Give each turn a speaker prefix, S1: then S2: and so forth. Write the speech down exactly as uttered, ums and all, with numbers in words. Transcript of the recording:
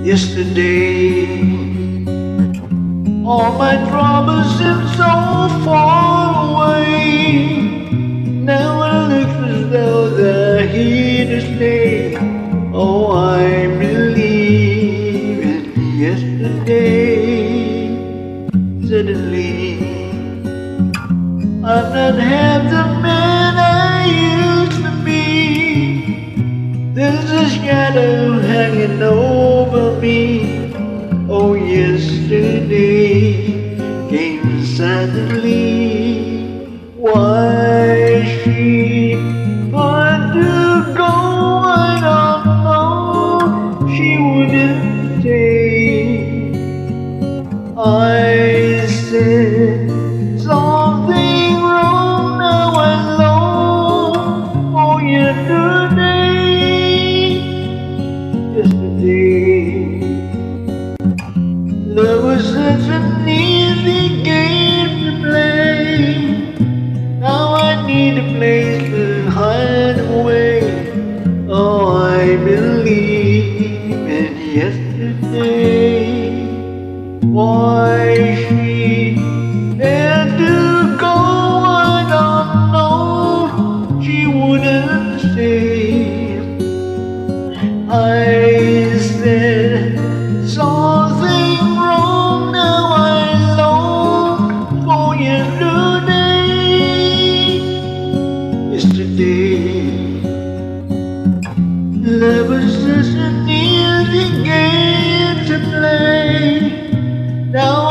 S1: yesterday. All my troubles seem so far away. Now it looks as though they're here to stay. Oh, I believe in yesterday. Suddenly, I'm not half the man I used to be. There's a shadow hanging over me. Oh, yesterday came suddenly. Why she had to go, I don't know. She wouldn't say. I said something wrong, now I know. Oh, yesterday, yesterday, love was such an easy game to play. Now I need a place to hide away. Oh, I believe in yesterday. Why she had to go, I don't know. She wouldn't stay. I said something wrong, now I long for yesterday. Yesterday, love was such an easy game to play. Now